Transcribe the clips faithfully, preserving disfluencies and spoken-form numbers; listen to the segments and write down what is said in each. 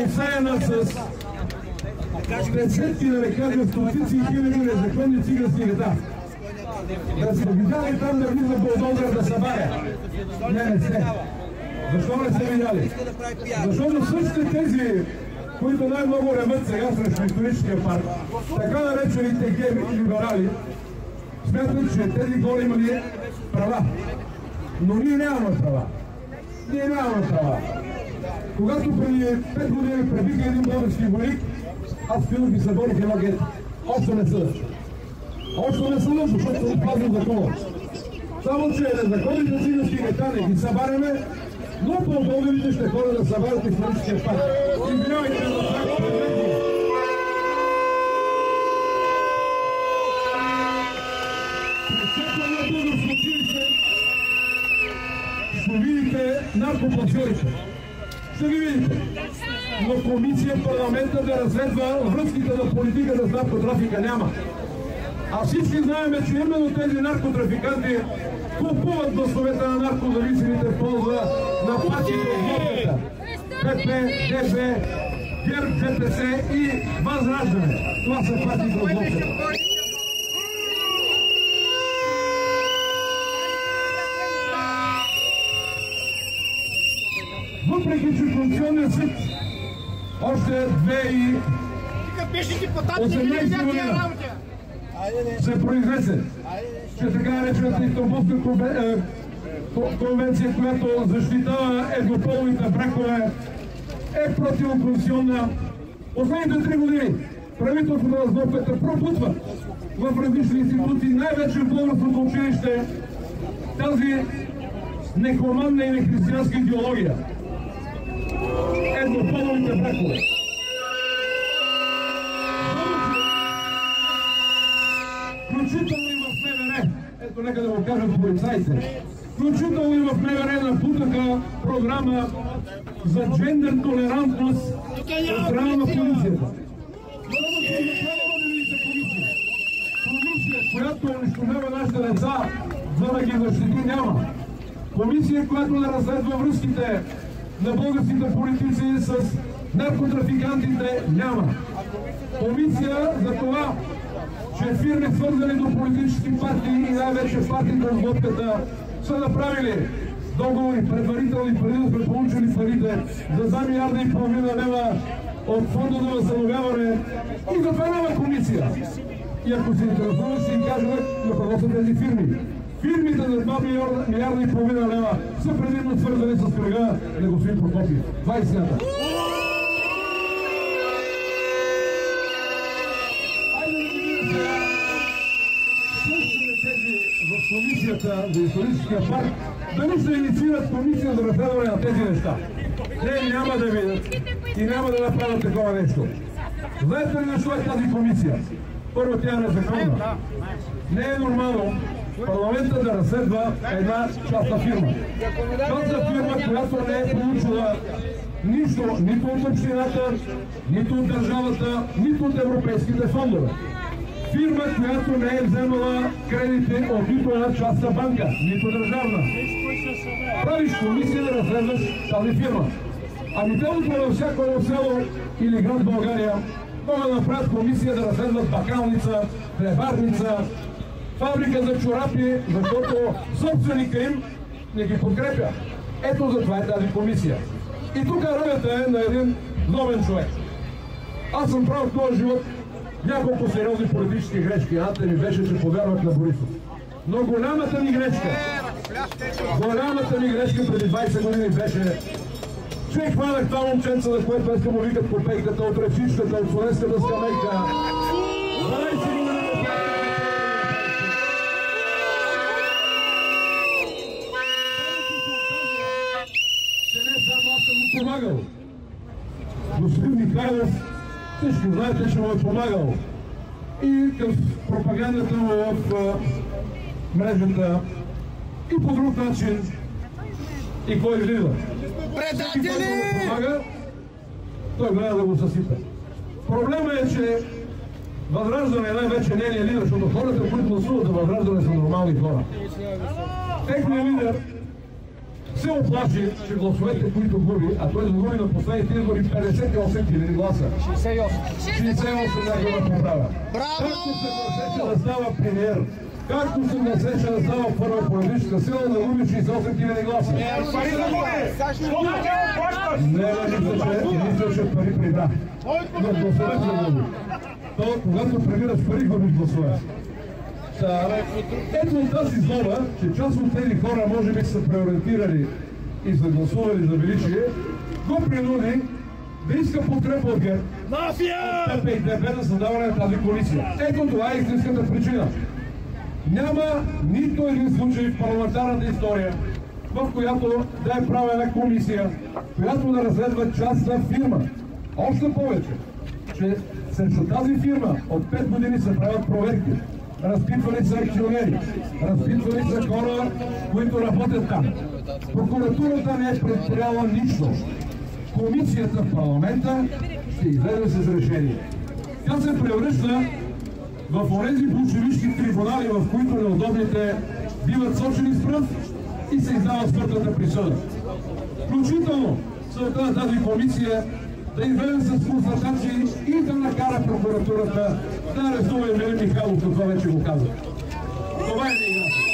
изсеяна с десетки, да не кажа, стотици и хиляди незаконни цигански гета. Да сте видяли там да влиза булдозер да събаря? Не, не сте. Защо не сте видяли? Защото същите тези, които най-много ремят сега срещу историческия парк, така наречените гей либерали, смятат, че тези хора имали права. Но ние нямаме права. Ние нямаме права. Когато преди пет години пребиха един български войник, аз пилох и съборих едно гето. Още не съда. Още не съда, защото съм отпазил закона. Само, че незаконните цигански гета не ги събаряме, но по-българите ще ходят да събарят историческия парк. Извинявайте за това, ще видите наркопасьорите. Ще ги видите. Но комисия в парламента да разследва връзките на политиката с наркотрафика няма. А всички знаем, че именно тези наркотрафиканти купуват гласовете на наркозависимите в полза на партиите от водката. ПП, ДБ, ГЕРБ, ДПС и Възраждане. Това са партиите от водката. Въпреки, че Конституционният съд още две и осемнадесета година се произнесе, че така наречената Истанбулска конвенция, която защитава еднополовите бракове, е противоконституционна. Последните три години правителството на Злопета пробутва в различни институции, най-вече в българското училище, тази нехуманна и нехристиянска идеология. Еднополовите бракове. Включително и в МВР, ето нека да го кажат полицайите, включително и в МВР напутаха програма за джендър толерантност от страна на полицията. Комисия, която унищожава нашите деца, за да ги защити, няма. Комисия, която да разследва връзките на българските политици с наркотрафикантите, няма. Комисия за това, че фирми, свързани до политически партии и най-вече партиите от водката, са направили договори предварителни, преди да сме получили парите за два милиарда и половина лева от фонда за възстановяване, и за това няма комисия. И ако се интересува, ще им кажа на какво са тези фирми. Фирмите за два милиарда и половина лева са предимно свързани с кръга на господин Прокопиев. Това е истината. В комисията за историческия парк дали ще инициират комисия за разследване на тези неща. Те няма да видят и няма да направят такова нещо. Знаете ли защо е тази комисия? Първо, тя е незаконна. Не е нормално парламента да разследва една частна фирма. Частна фирма, която не е получила нищо нито от общината, нито от държавата, нито от европейските фондове. Фирма, която не е вземала кредити от нито една частна банка, нито държавна. Правиш комисия да разследваш тази фирма. Ами телото във всяко едно село или град в България могат да направят комисия да разследват бакалница, хлебарница, фабрика за чорапи, защото собственика им не ги подкрепя. Ето за това е тази комисия. И тук ролята е на един новен човек. Аз съм правил в този живот няколко сериозни политически грешки. Едната ми беше, че повярвах на Борисов. Но голямата ми грешка, голямата ми грешка преди двайсет години беше, че хванах това момченца, на което днеска му викат копейката от речичката, от Словенската скамейка. двайсет години че не само аз съм му помагал. Господин Михайлов, всички знаете, че му е помагал и в пропагандата му в мрежата, и по друг начин, и кой излиза. Предатели! Помага, той гледа да го съсипе. Проблема е, че Възраждане е най-вече нейният лидер, защото хората, които гласуват за Възраждане, са нормални хора. Техният лидер се оплаши, че гласовете, които губи, а той загуби на последните избори петдесет и осем хиляди гласа. шейсет и осем. шейсет и осем някой да поправя. Както се гласеше да става премиер, както се гласеше да става първа политическа сила, да губи шейсет и осем хиляди гласа. Не, не мисля, че пари прибра. Но гласове се губи. То, когато прибираш пари, губиш гласове. Ето от тази зона, че част от тези хора може би са преориентирали и са гласували за величие, го принуди да иска подкрепа от ГЕРБ. Мафия! От Т П и Д П за създаване на тази коалиция. Ето това е истинската причина. Няма нито един случай в парламентарната история, в която да е правена комисия, която да разследва частна фирма. Още повече, че срещу тази фирма от пет години се правят проверки. Разпитвали са акционери, разпитвали са хора, които работят там. Прокуратурата не е предприяла нищо. Комисията в парламента ще излезе с решение. Тя се превръща в онези болшевишки трибунали, в които неудобните биват сочени с пръст и се издава смъртната присъда. Включително целта на тази комисия да излезе с констатации и да накара прокуратурата да арестува Емилий Михайлов, това вече го казах. Това е не игра.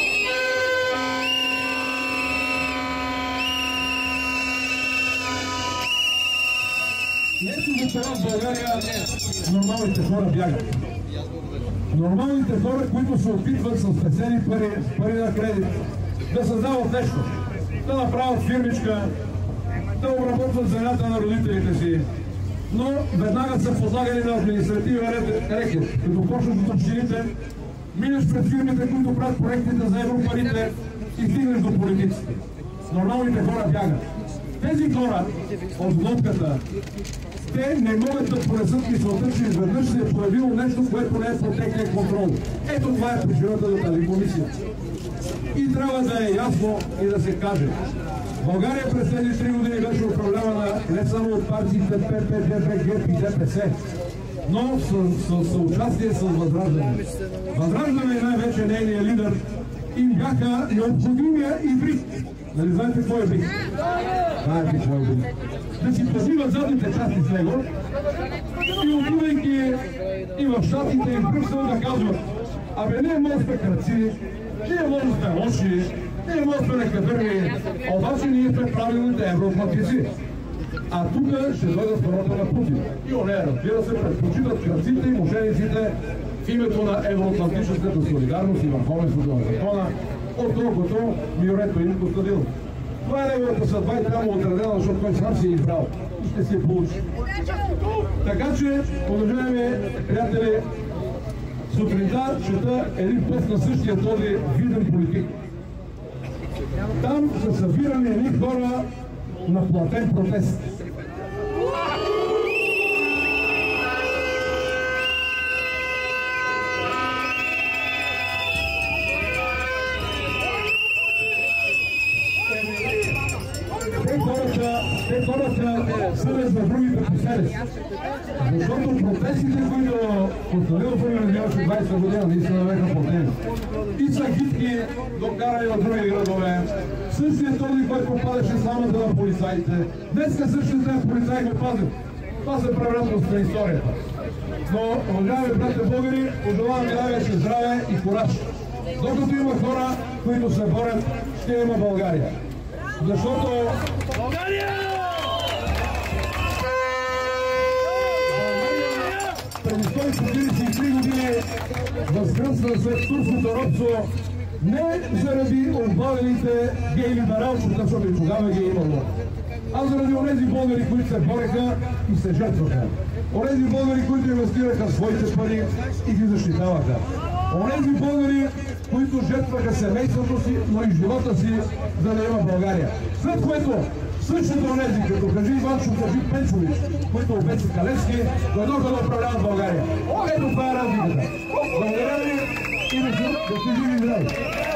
И ето за това в България нормалните хора бягат. Нормалните хора, които се опитват с спесени пари, пари на кредит, да създават нещо, да направят фирмичка, да обработват земята на родителите си, но веднага са подлагани на административен рекет. Като почнеш от общините, минеш пред фирмите, които правят проектите за европарите и стигнеш до политиците. Нормалните хора бягат. Тези хора от глобката, те не могат да понесат мисълта, че изведнъж се е появило нещо, което не е под техния контрол. Ето това е причината за тази комисия. И трябва да е ясно и да се каже. България през тези три години беше управлявана не само от партиите П П, Д П, ГЕРБ и Д П С, но с съучастие с Възраждане. Възраждане и най-вече нейният лидер им бяха необходимия и брик. Нали знаете какво е брик? Знаете какво е брик. Да си позиват задните части с него и отивайки и в щатите и в Брюксел да казват: абе, ние може сме кръци, ние може сме лоши, ние може сме некадърни, обаче ние сме правилните евроатлантици. А тук ще дойдат хората на Путин. И оне, разбира се, предпочитат кръците и мошениците в името на евроатлантическата солидарност и върховенството на закона, отколкото Миорето им Костадинов. Това е неговата съдба и трябва отредена, защото той сам си е избрал и ще си получи. Така че, уважаеми приятели, сутринта чета един пост на същия този виден политик. Там са събирани едни хора на платен протест. Те хората съдят за другите по себе си. Защото протестите, които Костадинов организираше двайсета година, наистина бяха платени. И са хитки докарани на други градове. Същия този, който падаше сламата на полицаите. Днеска същите тези полицаи го пазят. Това се превратност на историята. Но, уважаеми братя българи, пожелавам ви най-вече здраве и кураж. Докато има хора, които се борят, ще има България. Защото България! Преди сто четиридесет и три години възкръсна след турското робство не заради облаганите гей либералчета, защото и тогава ги е имало, а заради онези българи, които се бореха и се жертваха. Онези българи, които инвестираха своите пари и ги защитаваха. Онези българи, които жертваха семейството си, но и живота си, за да има България. След което същото онези, като кажи Иванчо, кажи Пенчович, които обещаха Левски, дойдоха да управляват България. Ето това е разликата. Благодаря ви и да се живи здрави.